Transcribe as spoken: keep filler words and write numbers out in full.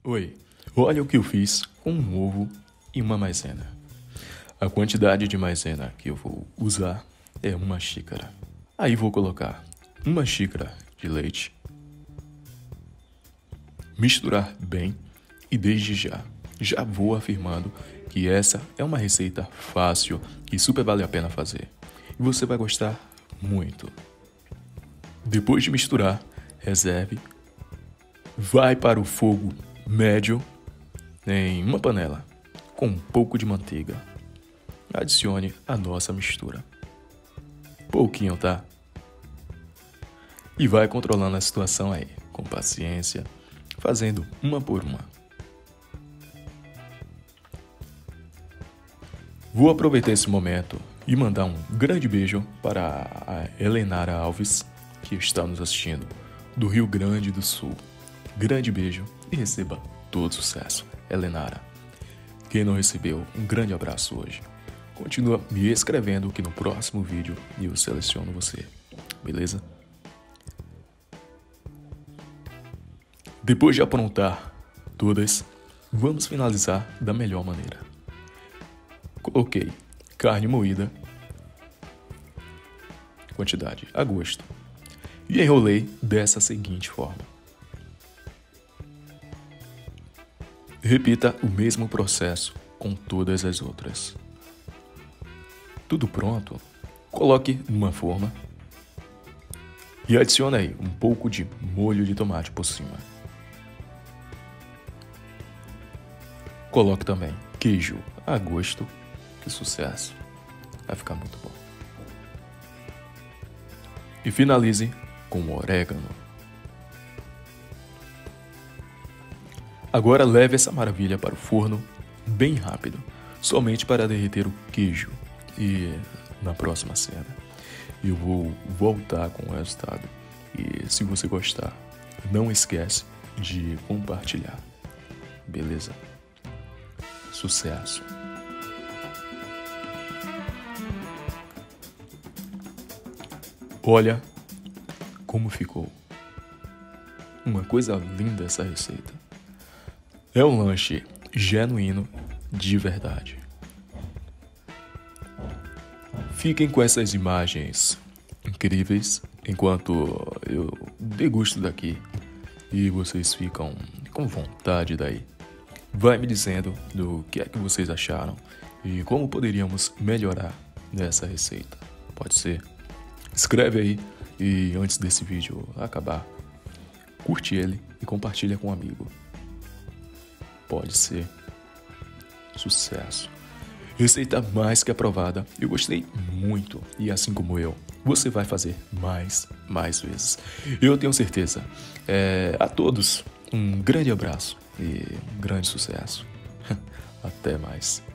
Oi, olha o que eu fiz com um ovo e uma maisena. A quantidade de maisena que eu vou usar é uma xícara. Aí vou colocar uma xícara de leite, misturar bem e desde já, já vou afirmando que essa é uma receita fácil e super vale a pena fazer. E você vai gostar muito. Depois de misturar, reserve. Vai para o fogo médio em uma panela com um pouco de manteiga. Adicione a nossa mistura. Pouquinho, tá? E vai controlando a situação aí, com paciência, fazendo uma por uma. Vou aproveitar esse momento e mandar um grande beijo para a Helenara Alves, que está nos assistindo, do Rio Grande do Sul. Grande beijo e receba todo sucesso, Helenara. Quem não recebeu, um grande abraço hoje. Continua me escrevendo que no próximo vídeo eu seleciono você, beleza? Depois de aprontar todas, vamos finalizar da melhor maneira. Coloquei carne moída, quantidade a gosto, e enrolei dessa seguinte forma. Repita o mesmo processo com todas as outras. Tudo pronto? Coloque numa forma e adicione aí um pouco de molho de tomate por cima. Coloque também queijo a gosto. Que sucesso! Vai ficar muito bom. E finalize com orégano. Agora leve essa maravilha para o forno bem rápido, somente para derreter o queijo. E na próxima cena eu vou voltar com o resultado. E se você gostar, não esquece de compartilhar. Beleza? Sucesso! Olha como ficou. Uma coisa linda essa receita. É um lanche genuíno de verdade. Fiquem com essas imagens incríveis enquanto eu degusto daqui e vocês ficam com vontade daí. Vai me dizendo do que é que vocês acharam e como poderíamos melhorar nessa receita. Pode ser? Escreve aí e antes desse vídeo acabar, curte ele e compartilha com um amigo. Pode ser. Sucesso. Receita mais que aprovada. Eu gostei muito e assim como eu, você vai fazer mais, mais vezes. Eu tenho certeza. É, a todos, um grande abraço e um grande sucesso. Até mais.